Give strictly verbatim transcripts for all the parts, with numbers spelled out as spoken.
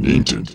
Nineteenth.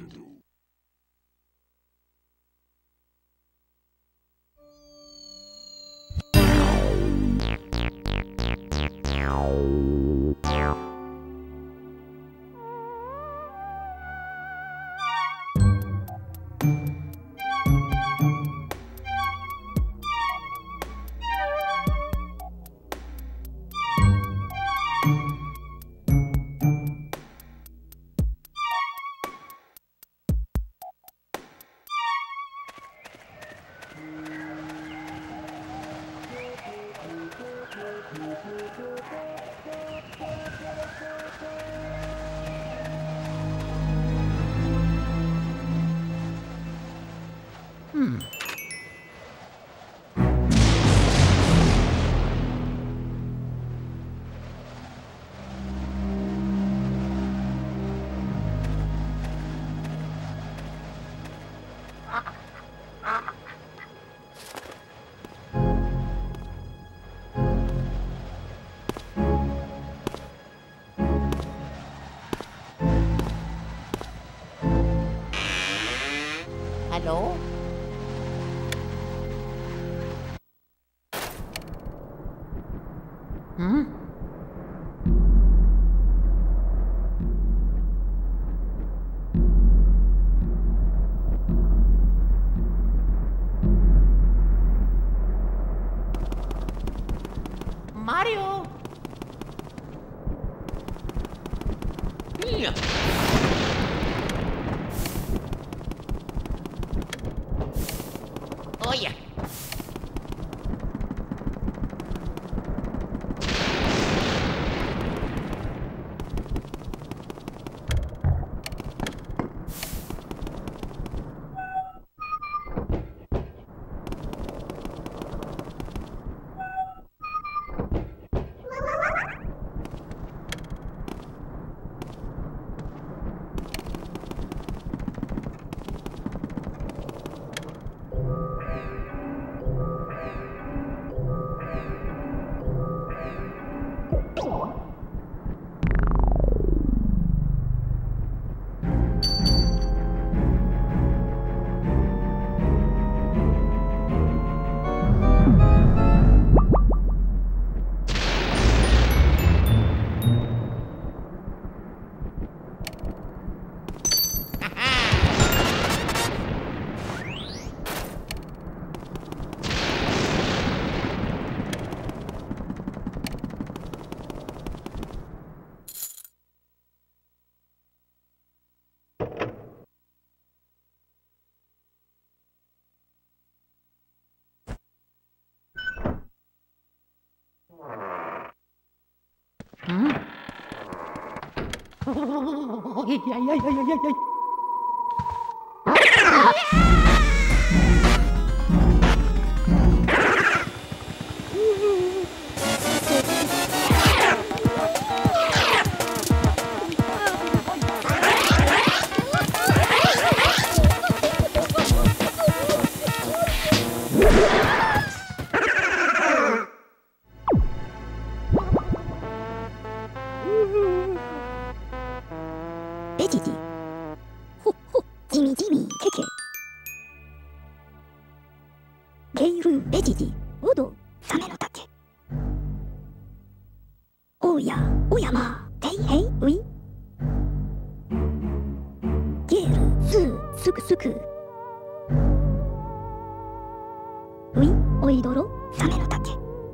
Hmm. Hello? Hmm? Mario? Yeah. Oh yeah. Hmm? Oh, ay, ay, ay, ay, ay, ay. ベジジほっほジミジミケケゲイルンベジジオドサメの竹おやおやまテイヘイウィゲールスースクスクウィおいどろサメの竹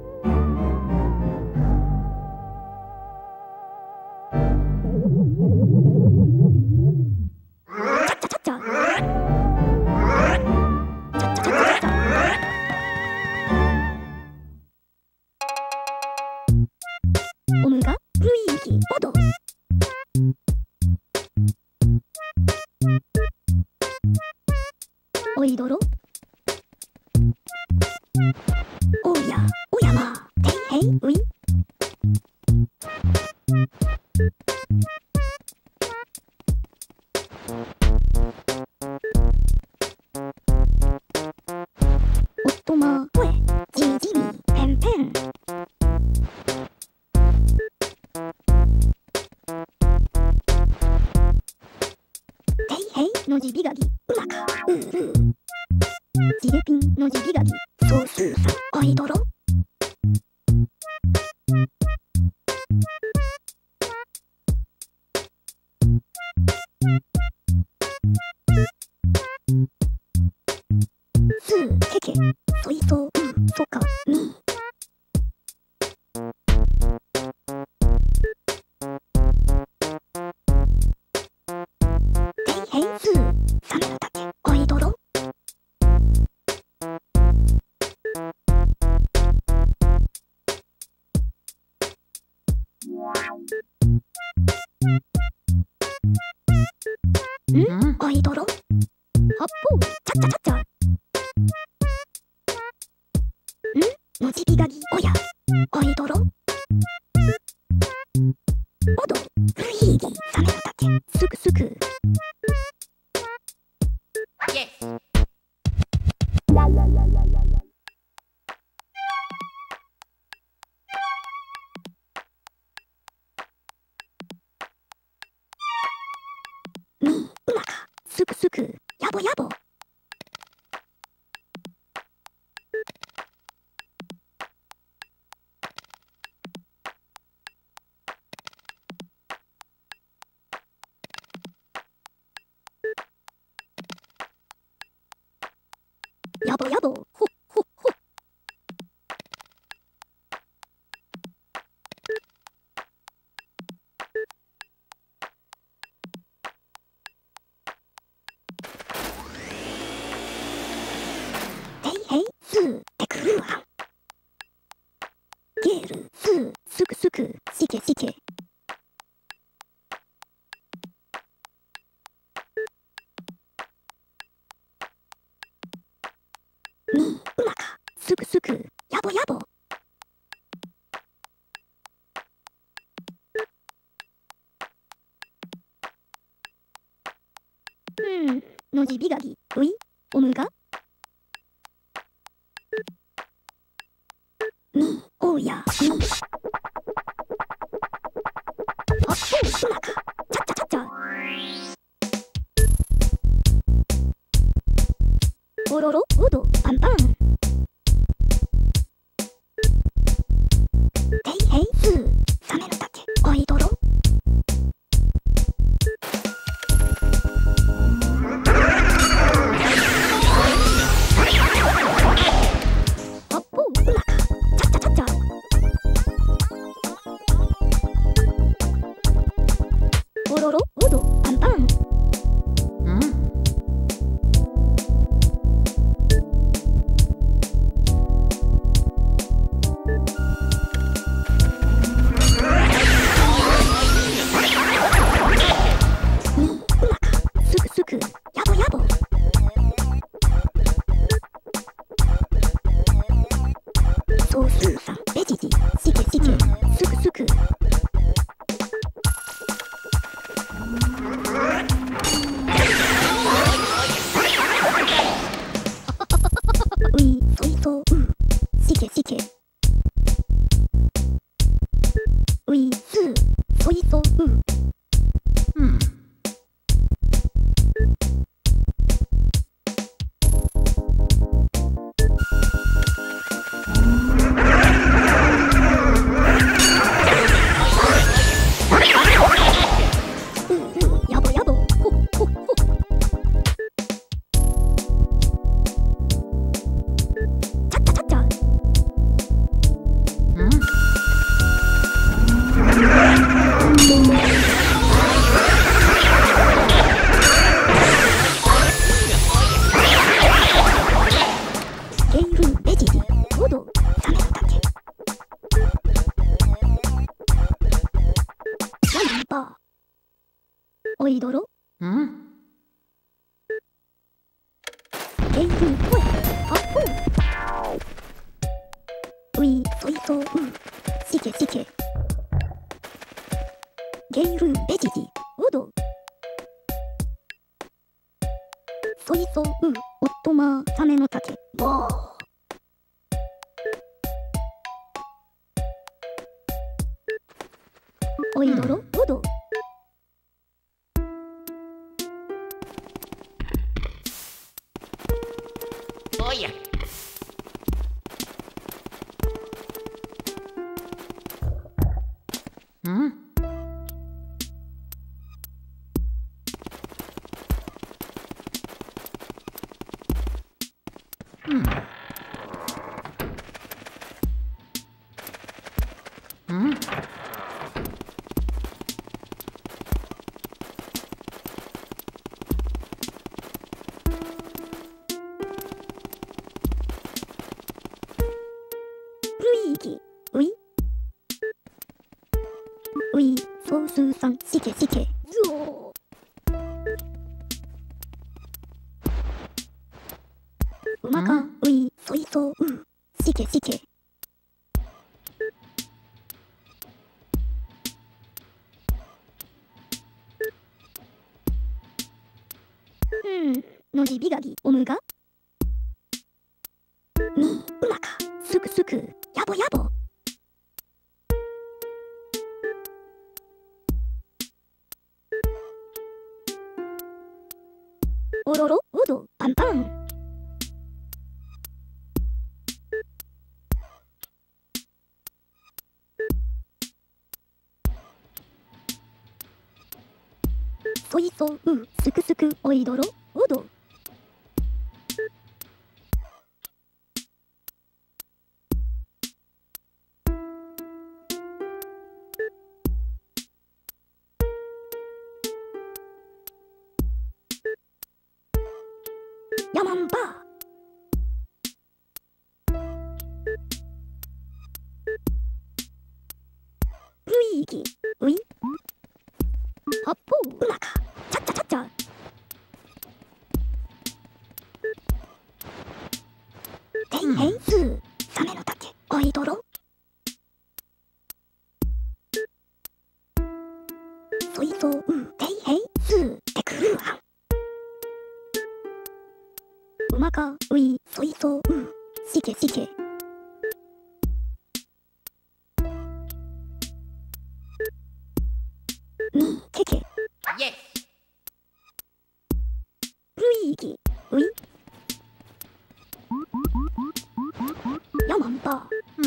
オムガルイーキオドおいどろおやおやまテイヘイウィおっとまほえジミジミペンペンテへいのじびがぎうまかううジレピンのじびがぎ総数さんアイドロスーケケソイソウソカミテイヘイスーサメの竹アイドロんアイドロ八方チャッチャチャッチャんのじびがぎおやアイドロおどルイーギサメの竹すくすく Yes. みうまかすくすくやぼやぼやぼやぼほっほっほっヘイヘイスーテクルーハンゲールスーすくすくしけしけみうまかすくすくやぼやぼうんのじびがぎういおむがみおやみあっほううまかチャッチャチャッチャおろろおどパンパンテイヘイスーサメの竹アイドロ八方うまかチャッチャチャッチャおろろおどパンパン総数さんベジジシケシケすくすくういそいそうしけしけういすそいそう Hmm. やぼやぼほっほっほチャッチャチャッチャ Hmm. ゲイルベジジオドサメの竹ナンバーおいどろ Hmm. ゲイルほやあっほうういそいそうしけしけゲイルベジジオドそいそうおっとまサメの竹ボーおいどろおどそうや。ん？うん。うん？ ルイーギ、ウィウィ、ソースーさん、しけしけ、ゾー。うまか、ウィ、ソイソー、う、しけしけ。うん、のじびがぎ、おむがみ、うまか、すくすく、やぼやぼ。おろろ、おど、パンパン。そいそう、う、すくすく、おいどろ、おど。やまんば。ルイーギ、ウィ八方、うまか、ちゃっちゃちゃっちゃ。ていへいすー、サメの竹、おいどろ。そいそう、う、ていへいすー、てくるわ。うまか、うい、そいそう、う、しけしけ。み、けけ、 イエス。 ルイーギ、ウィやまんば。 うん。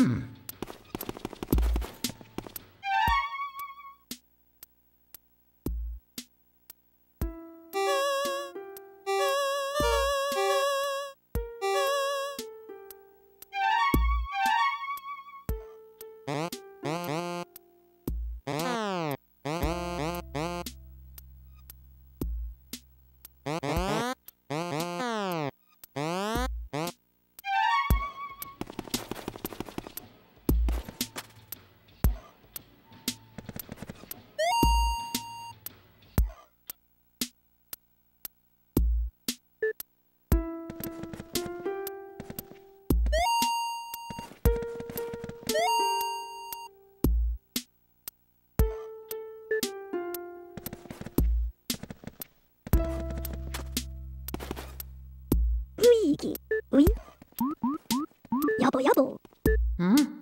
ルイーギ、ウィやぼやぼ。 ん？